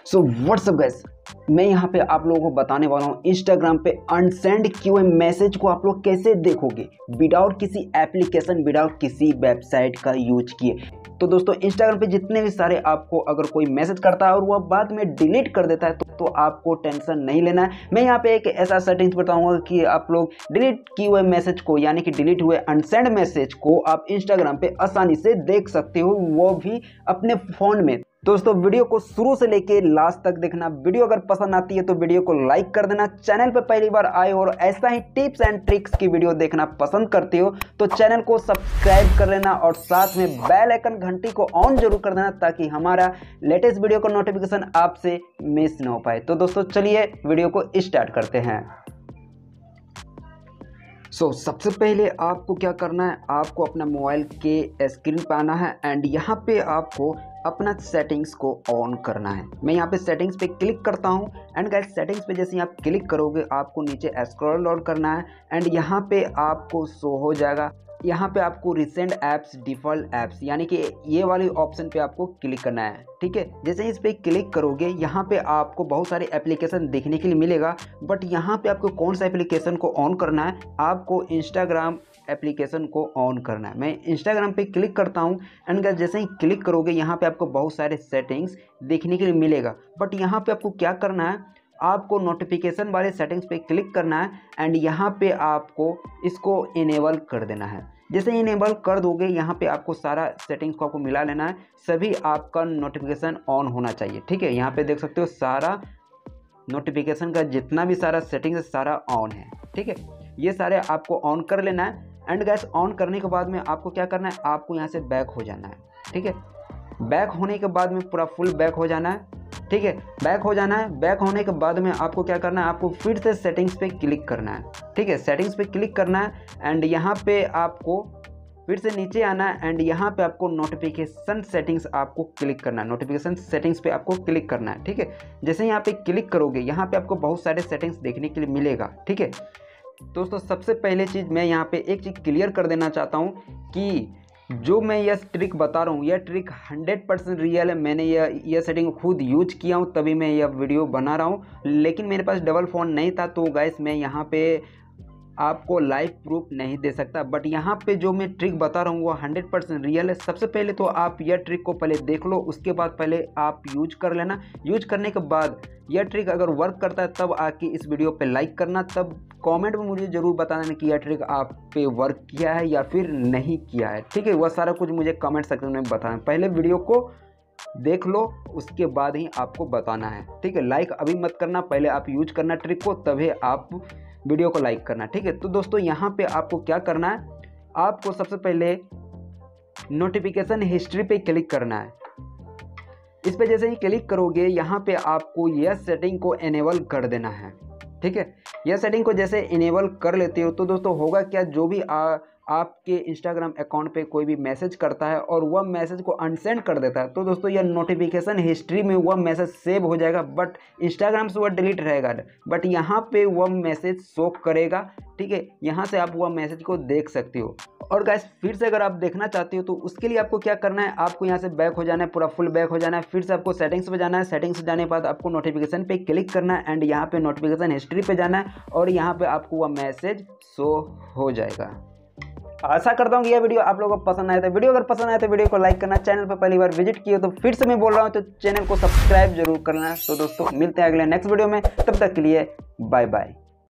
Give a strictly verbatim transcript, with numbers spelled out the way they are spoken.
So what's up guys, मैं यहाँ पे आप लोगों को बताने वाला हूँ इंस्टाग्राम पे अनसेंड किए हुए मैसेज को आप लोग कैसे देखोगे विदाउट किसी एप्लीकेशन, विदाउट किसी वेबसाइट का यूज किए। तो दोस्तों इंस्टाग्राम पे जितने भी सारे आपको अगर कोई मैसेज करता है और वह बाद में डिलीट कर देता है तो, तो आपको टेंशन नहीं लेना है। मैं यहाँ पे एक ऐसा सेटिंग्स बताऊंगा कि आप लोग डिलीट किए हुए मैसेज को, यानी कि डिलीट हुए अनसेंड मैसेज को आप इंस्टाग्राम पे आसानी से देख सकते हो, वो भी अपने फ़ोन में। दोस्तों वीडियो को शुरू से लेके लास्ट तक देखना। वीडियो अगर पसंद आती है तो वीडियो को लाइक कर देना। चैनल पर पहली बार आए हो और ऐसा ही टिप्स एंड ट्रिक्स की वीडियो देखना पसंद करते हो तो चैनल को सब्सक्राइब कर लेना और साथ में बेल आइकन घंटी को ऑन जरूर कर देना ताकि हमारा लेटेस्ट वीडियो का नोटिफिकेशन आपसे मिस ना हो पाए। तो दोस्तों चलिए वीडियो को स्टार्ट करते हैं। सो so, सबसे पहले आपको क्या करना है, आपको अपना मोबाइल के स्क्रीन पे आना है एंड यहाँ पे आपको अपना सेटिंग्स को ऑन करना है। मैं यहाँ पे सेटिंग्स पे क्लिक करता हूँ एंड गाइस सेटिंग्स पे जैसे ही आप क्लिक करोगे आपको नीचे स्क्रॉल डाउन करना है एंड यहाँ पे आपको शो हो जाएगा, यहाँ पे आपको रिसेंट ऐप्स, डिफ़ॉल्ट ऐप्स, यानी कि ये वाली ऑप्शन पे आपको क्लिक करना है। ठीक है, जैसे ही इस पर क्लिक करोगे यहाँ पे आपको बहुत सारे एप्लीकेशन देखने के लिए मिलेगा, बट यहाँ पे आपको कौन सा एप्लीकेशन को ऑन करना है, आपको इंस्टाग्राम एप्लीकेशन को ऑन करना है। मैं इंस्टाग्राम पे क्लिक करता हूँ एंड जैसे ही क्लिक करोगे यहाँ पे आपको बहुत सारे सेटिंग्स देखने के लिए मिलेगा, बट यहाँ पे आपको क्या करना है, आपको नोटिफिकेशन वाले सेटिंग्स पे क्लिक करना है एंड यहाँ पे आपको इसको इनेबल कर देना है। जैसे इनेबल कर दोगे यहाँ पे आपको सारा सेटिंग्स को आपको मिला लेना है, सभी आपका नोटिफिकेशन ऑन होना चाहिए। ठीक है, यहाँ पे देख सकते हो सारा नोटिफिकेशन का जितना भी सारा सेटिंग्स है सारा ऑन है। ठीक है, ये सारे आपको ऑन कर लेना है एंड गैस ऑन करने के बाद में आपको क्या करना है, आपको यहाँ से बैक हो जाना है। ठीक है, बैक होने के बाद में पूरा फुल बैक हो जाना है। ठीक है, बैक हो जाना है। बैक होने के बाद में आपको क्या करना है, आपको फिर से सेटिंग्स पे क्लिक करना है। ठीक है, सेटिंग्स पे क्लिक करना है एंड यहाँ पे आपको फिर से नीचे आना है एंड यहाँ पे आपको नोटिफिकेशन सेटिंग्स आपको क्लिक करना है। नोटिफिकेशन सेटिंग्स पे आपको क्लिक करना है। ठीक है, जैसे यहाँ पे क्लिक करोगे यहाँ पे आपको बहुत सारे सेटिंग्स देखने के लिए मिलेगा। ठीक है दोस्तों, सबसे पहले चीज़ मैं यहाँ पे एक चीज़ क्लियर कर देना चाहता हूँ कि जो मैं यह ट्रिक बता रहा हूँ यह ट्रिक हंड्रेड परसेंट रियल है। मैंने यह यह सेटिंग खुद यूज किया हूँ तभी मैं यह वीडियो बना रहा हूँ, लेकिन मेरे पास डबल फ़ोन नहीं था तो गाइस मैं यहाँ पे आपको लाइव प्रूफ नहीं दे सकता, बट यहाँ पे जो मैं ट्रिक बता रहा हूँ वो हंड्रेड परसेंट रियल है। सबसे पहले तो आप यह ट्रिक को पहले देख लो, उसके बाद पहले आप यूज कर लेना। यूज करने के बाद यह ट्रिक अगर वर्क करता है तब आके इस वीडियो पे लाइक करना, तब कमेंट में मुझे ज़रूर बता देना कि यह ट्रिक आप पे वर्क किया है या फिर नहीं किया है। ठीक है, वह सारा कुछ मुझे कमेंट सेक्शन में बताना। पहले वीडियो को देख लो उसके बाद ही आपको बताना है। ठीक है, लाइक अभी मत करना, पहले आप यूज करना ट्रिक को तभी आप वीडियो को लाइक करना। ठीक है, तो दोस्तों यहाँ पे आपको क्या करना है, आपको सबसे पहले नोटिफिकेशन हिस्ट्री पे क्लिक करना है। इस पे जैसे ही क्लिक करोगे यहाँ पे आपको यह सेटिंग को इनेबल कर देना है। ठीक है, यह सेटिंग को जैसे इनेबल कर लेते हो तो दोस्तों होगा क्या, जो भी आ, आपके इंस्टाग्राम अकाउंट पे कोई भी मैसेज करता है और वह मैसेज को अनसेंड कर देता है तो दोस्तों यह नोटिफिकेशन हिस्ट्री में वह मैसेज सेव हो जाएगा, बट इंस्टाग्राम से वह डिलीट रहेगा, बट यहाँ पे वह मैसेज शो करेगा। ठीक है, यहाँ से आप वह मैसेज को देख सकते हो। और गाइस फिर से अगर आप देखना चाहते हो तो उसके लिए आपको क्या करना है, आपको यहाँ से बैक हो जाना है, पूरा फुल बैक हो जाना है। फिर से आपको सेटिंग्स पे जाना है। सेटिंग्स पे जाने के बाद आपको नोटिफिकेशन पे क्लिक करना है एंड यहाँ पे नोटिफिकेशन हिस्ट्री पे जाना है और यहाँ पे आपको वह मैसेज शो हो जाएगा। आशा करता हूँ कि यह वीडियो आप लोगों को पसंद आया था। वीडियो अगर पसंद आया तो वीडियो को लाइक करना, चैनल पर पहली बार विजिट किए तो फिर से मैं बोल रहा हूँ तो चैनल को सब्सक्राइब जरूर करना। तो दोस्तों मिलते हैं अगले नेक्स्ट वीडियो में, तब तक के लिए बाय बाय।